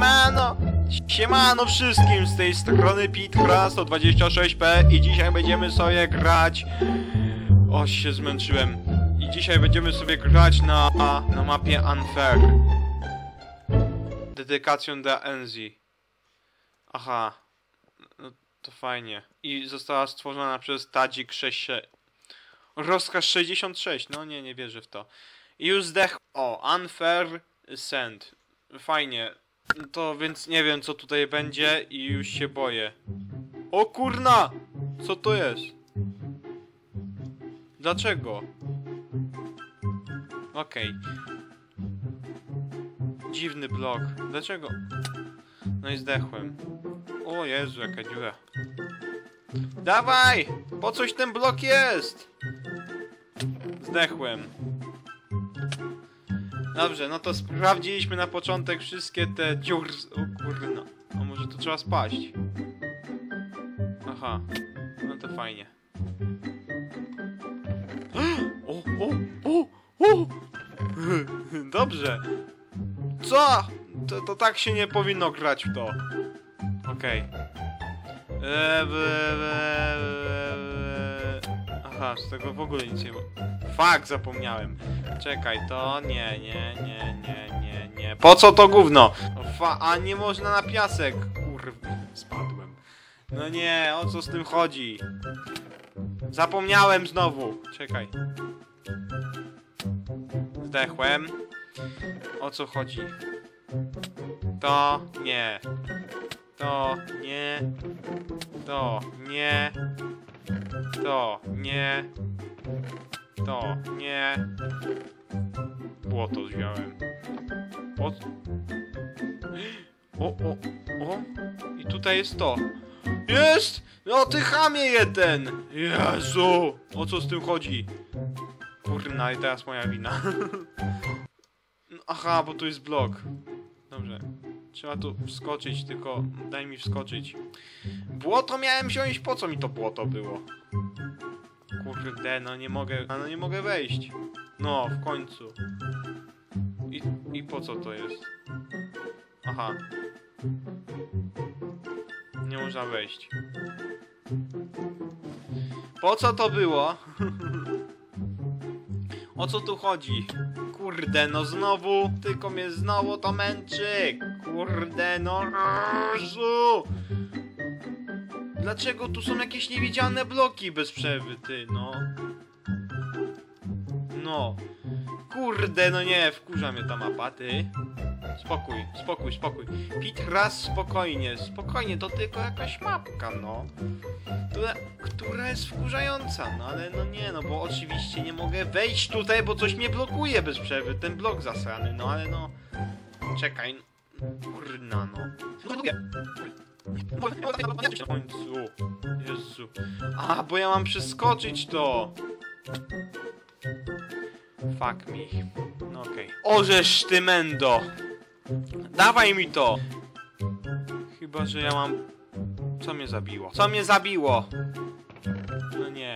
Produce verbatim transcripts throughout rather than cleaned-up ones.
Siemano! Siemano wszystkim, z tej strony Pitra sto dwadzieścia sześć P i dzisiaj będziemy sobie grać... O, się zmęczyłem. I dzisiaj będziemy sobie grać na, na mapie Unfair. Dedykacją dla Enzy. Aha. No to fajnie. I została stworzona przez Tadzik sześćdziesiąt sześć. Rozkaz sześćdziesiąt sześć. No nie, nie wierzę w to. I już zdech... O, Unfair Send. Fajnie. To więc nie wiem co tutaj będzie i już się boję. O kurna! Co to jest? Dlaczego? Okej. Okay. Dziwny blok. Dlaczego? No i zdechłem. O Jezu, jaka dziura. Dawaj! Po coś ten blok jest? Zdechłem. Dobrze, no to sprawdziliśmy na początek wszystkie te dziury... O kurna. A może to trzeba spaść? Aha. No to fajnie. O, o, o, o! Dobrze. Co? To, to tak się nie powinno grać w to. Okej. Okay. Aha, z tego w ogóle nic nie... Fuck, zapomniałem. Czekaj, to nie, nie, nie, nie, nie, nie. Po co to gówno? Fa a nie można na piasek. Kurwa, spadłem. No nie, o co z tym chodzi? Zapomniałem znowu. Czekaj. Zdechłem. O co chodzi? To nie. To nie. To nie. To nie. To nie. Błoto wziąłem. O. O, o, o. I tutaj jest to. Jest! No ty chamie jeden! Jezu! O co z tym chodzi? Kurna, i teraz moja wina. Aha, bo tu jest blok. Dobrze. Trzeba tu wskoczyć, tylko daj mi wskoczyć. Błoto miałem wziąć, po co mi to błoto było? Kurde, no nie mogę, no nie mogę wejść. No, w końcu. I, i po co to jest? Aha. Nie można wejść. Po co to było? O co tu chodzi? Kurde, no znowu, tylko mnie znowu to męczy. Kurde, no Jezu. Dlaczego tu są jakieś niewidzialne bloki bez przerwy, ty, no? No. Kurde, no nie, wkurza mnie ta mapa, ty. Spokój, spokój, spokój. Pit, raz spokojnie, spokojnie, to tylko jakaś mapka, no. Która, która jest wkurzająca, no ale no nie, no bo oczywiście nie mogę wejść tutaj, bo coś mnie blokuje bez przerwy, ten blok zasrany, no ale no... Czekaj, kurna, no. W końcu, Jezu. A, bo ja mam przeskoczyć to. Fuck me. No okej. Okay. Orzesz ty, mendo! Dawaj mi to! Chyba, że ja mam... Co mnie zabiło? Co mnie zabiło? No nie.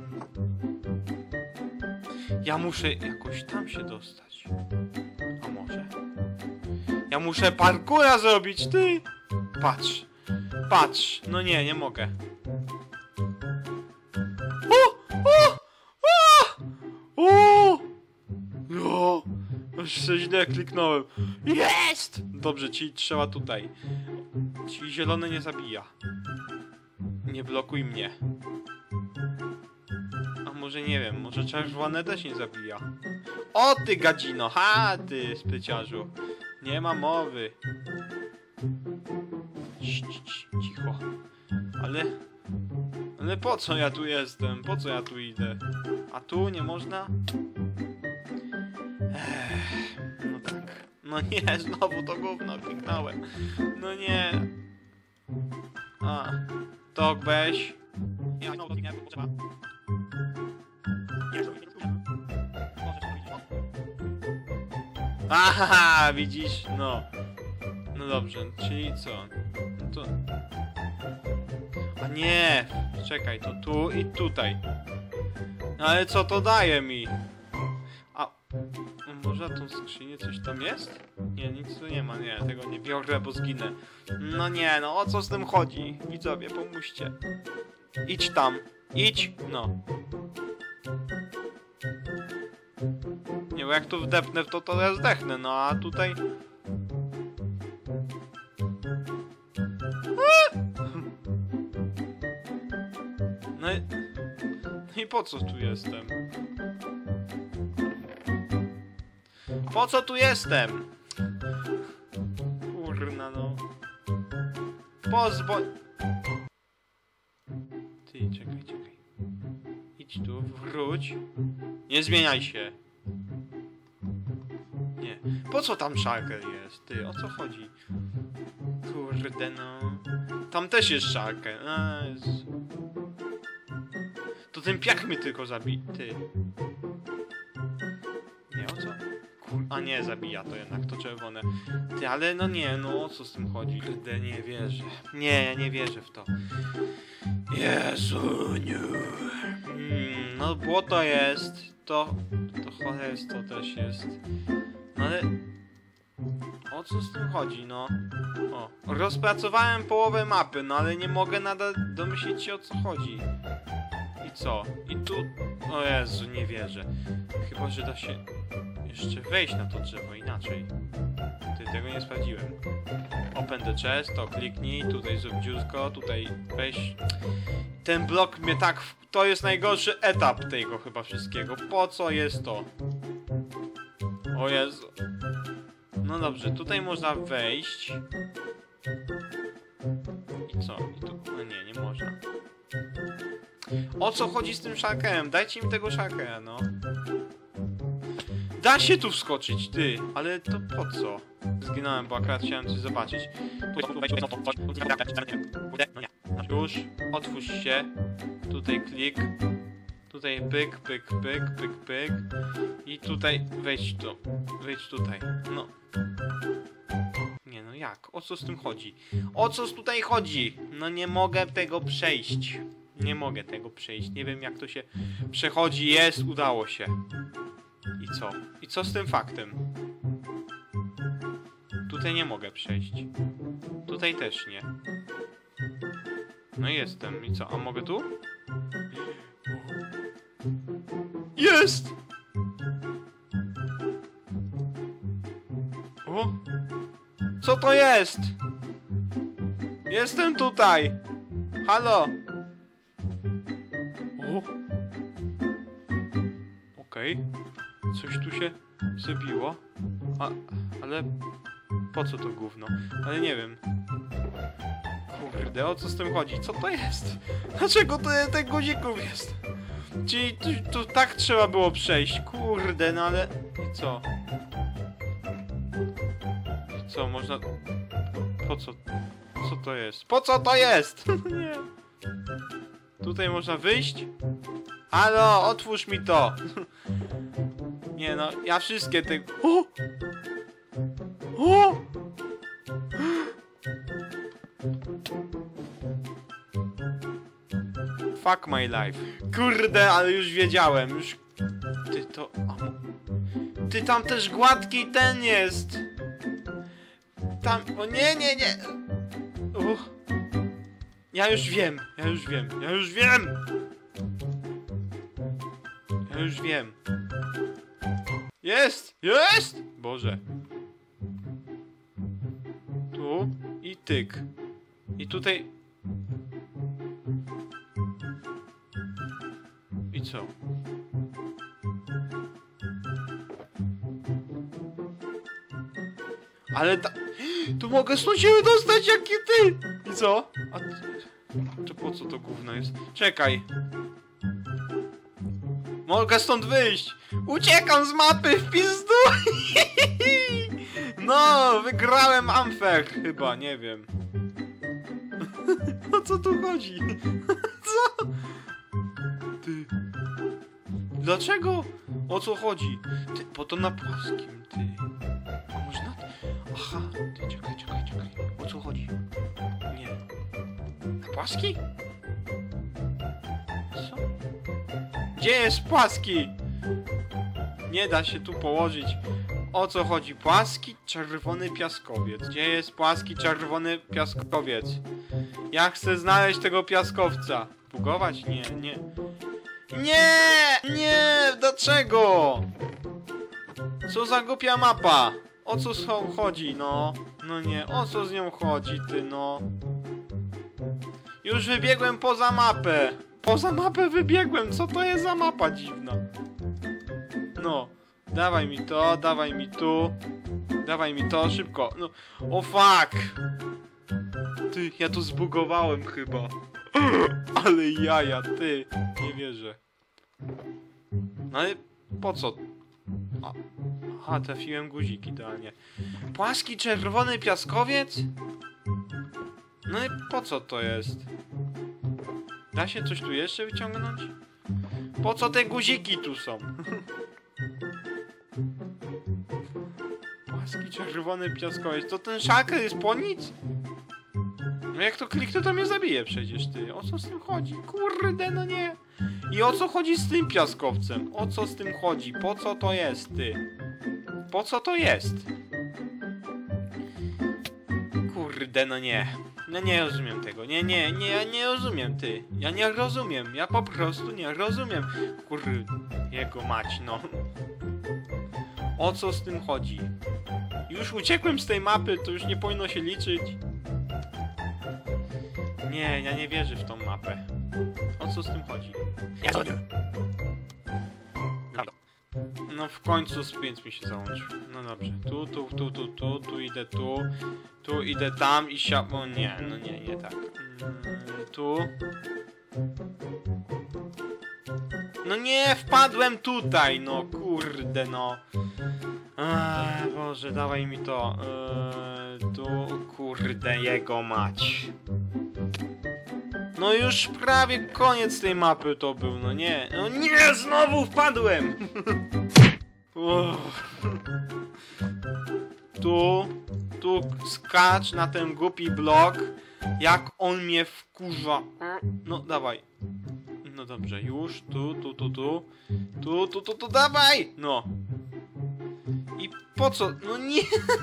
Ja muszę jakoś tam się dostać. A może? Ja muszę parkura zrobić, ty! Patrz. Patrz. No nie, nie mogę. O! O! O! O! O! Aż się źle kliknąłem. Jest! Dobrze, ci trzeba tutaj. Ci zielony nie zabija. Nie blokuj mnie. A może nie wiem, może czerwone też nie zabija. O ty gadzino! Ha ty spryciarzu! Nie ma mowy. Cii, cii, cicho. Ale... Ale po co ja tu jestem? Po co ja tu idę? A tu nie można? Ech, no tak. No nie, znowu to gówno kliknąłem. No nie. A. To weź. Nie, znowu to kliknąłem, bo trzeba. Aha, widzisz? No. No dobrze, czyli co? No to... A nie! Czekaj, to tu i tutaj. No ale co to daje mi? A, A może tą skrzynię coś tam jest? Nie, nic tu nie ma, nie, tego nie biorę, bo zginę. No nie, no o co z tym chodzi? Widzowie, pomóżcie. Idź tam, idź, no. Nie, bo jak tu wdepnę w to, to ja zdechnę, no a tutaj... No i... No i po co tu jestem? Po co tu jestem? Kurna no. Pozbo... Ty, czekaj, czekaj. Idź tu, wróć. Nie zmieniaj się. Nie. Po co tam Shulker jest? Ty, o co chodzi? Kurde no. Tam też jest Shulker. A, jest... To ten piach mnie tylko zabije. Ty. Nie, o co? Kur... A nie, zabija to jednak, to czerwone. Ty, ale no nie, no o co z tym chodzi? Kurde, nie wierzę. Nie, ja nie wierzę w to. Jezu, nie. Hmm, no błoto jest. To... To cholerstwo też jest. No ale... O co z tym chodzi, no? O, rozpracowałem połowę mapy, no ale nie mogę nadal domyślić się o co chodzi. I co? I tu... O Jezu, nie wierzę. Chyba, że da się jeszcze wejść na to drzewo inaczej. Ty, tego nie sprawdziłem. Open the chest, to kliknij, tutaj zrób dziurko, tutaj weź... Ten blok mnie tak... W... To jest najgorszy etap tego chyba wszystkiego. Po co jest to? O Jezu. No dobrze, tutaj można wejść. I co? I tu... No nie, nie można. O co chodzi z tym Shulkerem? Dajcie mi tego Shulkera, no. Da się tu wskoczyć, ty! Ale to po co? Zginąłem, bo akurat chciałem coś zobaczyć. Już, otwórz się. Tutaj klik. Tutaj pyk, pyk, pyk, pyk, pyk. I tutaj wejdź tu. Wejdź tutaj. No. Nie no, jak? O co z tym chodzi? O co tutaj chodzi? No nie mogę tego przejść. Nie mogę tego przejść. Nie wiem jak to się przechodzi. Jest, udało się. I co? I co z tym faktem? Tutaj nie mogę przejść. Tutaj też nie. No jestem. I co? A mogę tu? Jest! O! Co to jest? Jestem tutaj! Halo! O! Okej. Okay. Coś tu się zrobiło. A, ale... Po co to gówno? Ale nie wiem. Kurde, o co z tym chodzi? Co to jest? Dlaczego to tych guzików jest? Czyli tu, tu tak trzeba było przejść. Kurde, no ale... I co? I co, można... Po co? Co to jest? Po co to jest? Nie. Tutaj można wyjść? Halo, otwórz mi to! Nie no, ja wszystkie te... O! O! Fuck my life. Kurde, ale już wiedziałem. Już... Ty to... Ty tam też gładki ten jest. Tam... O nie, nie, nie. Uch. Ja już wiem. Ja już wiem. Ja już wiem. Ja już wiem. Jest! Jest! Boże. Tu i tyk. I tutaj... I co? Ale ta... Tu mogę stąd się wydostać, jakie ty! I co? A... To po co to gówno jest? Czekaj. Mogę stąd wyjść! Uciekam z mapy w pizdu! No, wygrałem Amfer chyba, nie wiem. O co tu chodzi? Co? Ty. Dlaczego? O co chodzi? Ty, bo to na płaskim, ty. A można? Aha, ty, czekaj, czekaj, czekaj. O co chodzi? Nie. Na płaski? Co? Gdzie jest płaski? Nie da się tu położyć. O co chodzi? Płaski czerwony piaskowiec. Gdzie jest płaski czerwony piaskowiec? Ja chcę znaleźć tego piaskowca. Bugować? Nie, nie. Nie! Nie! Dlaczego? Co za głupia mapa? O co chodzi, no? No nie, o co z nią chodzi, ty, no? Już wybiegłem poza mapę. Poza mapę wybiegłem. Co to jest za mapa dziwna? No. Dawaj mi to, dawaj mi tu. Dawaj mi to, szybko. No. O fuck! Ty, ja to zbugowałem chyba. Ale jaja, ty. Nie wierzę. No ale po co? A, aha, trafiłem guzik idealnie. Płaski czerwony piaskowiec? No i po co to jest? Da się coś tu jeszcze wyciągnąć? Po co te guziki tu są? Płaski czerwony piaskowiec. To ten szalker jest po nic? No jak to kliknę, to mnie zabije przecież, ty. O co z tym chodzi? Kurde, no nie. I o co chodzi z tym piaskowcem? O co z tym chodzi? Po co to jest, ty? Po co to jest? Kurde, no nie. No nie rozumiem tego. Nie, nie, nie, ja nie rozumiem, ty. Ja nie rozumiem. Ja po prostu nie rozumiem. Kurde, jego mać, no. O co z tym chodzi? Już uciekłem z tej mapy, to już nie powinno się liczyć. Nie, ja nie wierzę w tą mapę. O co z tym chodzi? Ja to nie. No w końcu spięć mi się załączył. No dobrze. Tu, tu, tu, tu, tu, tu idę tu. Tu idę tam i sia... O nie, no nie, nie tak. Mm, tu. No nie, wpadłem tutaj, no kurde, no. Eee, Boże, dawaj mi to. Eee, tu, kurde, jego mać. No już prawie koniec tej mapy to był, no nie. No nie, znowu wpadłem! Tu, tu skacz na ten głupi blok, jak on mnie wkurza. No dawaj. No dobrze, już, tu, tu, tu, tu. Tu, tu, tu, tu, dawaj! No. I po co? No nie!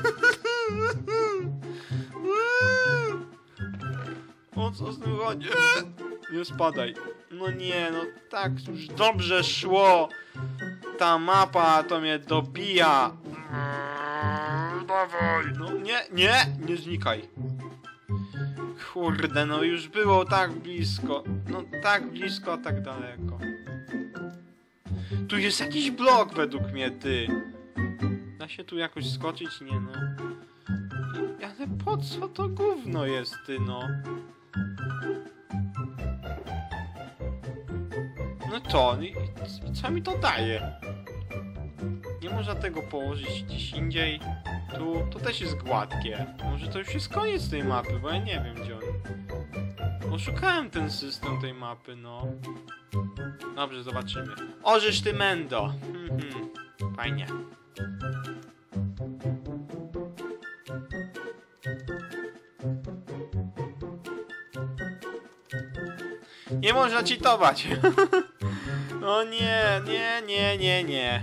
O co z tym chodzi? Nie spadaj. No nie, no tak już dobrze szło. Ta mapa to mnie dobija. Dawaj. No nie, nie, nie znikaj. Kurde, no już było tak blisko. No tak blisko, a tak daleko. Tu jest jakiś blok według mnie, ty. Da się tu jakoś skoczyć? Nie no. Ale po co to gówno jest, ty, no? No to, i, i co mi to daje? Nie można tego położyć gdzieś indziej. Tu, to też jest gładkie. Może to już jest koniec tej mapy, bo ja nie wiem gdzie on. Oszukałem ten system tej mapy, no. Dobrze, zobaczymy. Orzesz ty, Mendo! Mhm. Fajnie. Nie można cheatować! O nie, nie, nie, nie, nie.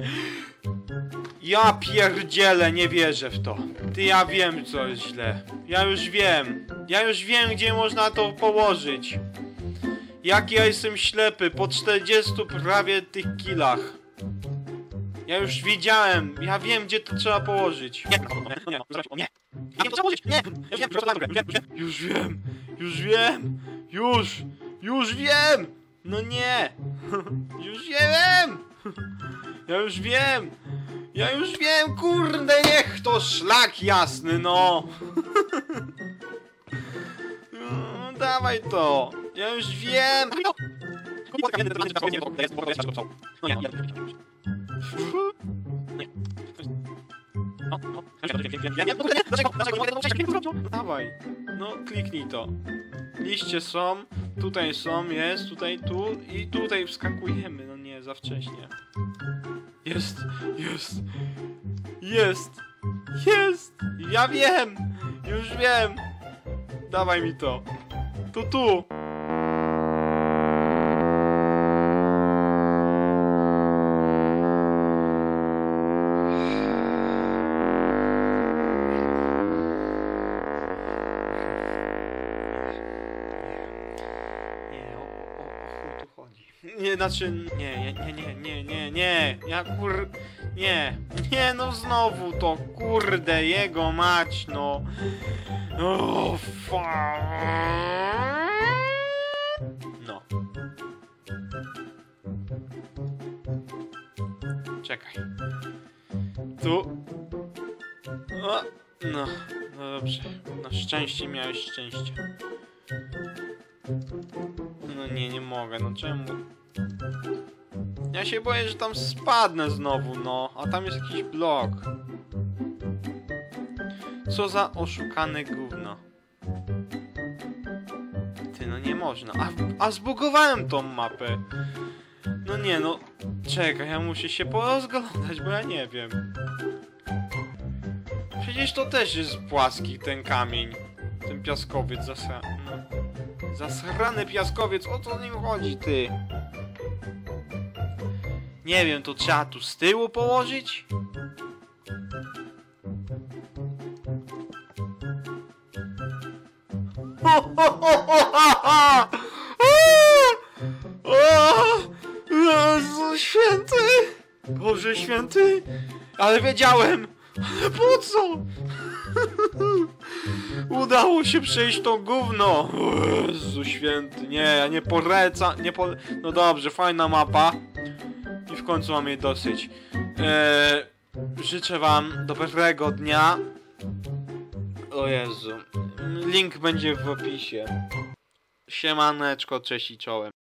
Ja pierdzielę, nie wierzę w to. Ty, ja wiem, co jest źle. Ja już wiem. Ja już wiem, gdzie można to położyć. Jak ja jestem ślepy, po czterdziestu prawie tych killach. Ja już widziałem. Ja wiem, gdzie to trzeba położyć. Nie, nie, nie. Ja wiem, co trzeba położyć. Nie, już wiem. Już wiem. Już. Już wiem. No nie. Już wiem. Ja już wiem. Ja już wiem, kurde, niech to szlak jasny, no. No dawaj to. Ja już wiem. Dawaj. No, kliknij to. Liście są, tutaj są, jest, tutaj, tu i tutaj wskakujemy. No nie, za wcześnie. Jest, jest, jest, jest. Ja wiem, już wiem. Dawaj mi to. Tu, tu. znaczy, nie, nie, nie, nie, nie, nie, nie, ja kur... Nie, nie, no znowu to, kurde, jego mać, no. O, fa... No. Czekaj. Tu. O, no, no dobrze. Na szczęście miałeś szczęście. No nie, nie mogę, no czemu? Ja się boję, że tam spadnę znowu, no. A tam jest jakiś blok. Co za oszukane gówno. Ty, no nie można. A, a zbugowałem tą mapę. No nie, no. Czekaj, ja muszę się porozglądać, bo ja nie wiem. Przecież to też jest płaski, ten kamień. Ten piaskowiec zasra... No. Zasrany piaskowiec, o co nim chodzi, ty? Nie wiem, to trzeba tu z tyłu położyć? Ho, ho, ho, ho, ha, ha! O! Jezu święty! Boże święty! Ale wiedziałem! Ale po co? Udało się przejść to gówno! Jezu święty, nie, ja nie polecam, nie pole... No dobrze, fajna mapa. I w końcu mam jej dosyć. Eee, życzę wam dobrego dnia. O Jezu. Link będzie w opisie. Siemaneczko, cześć i czołem.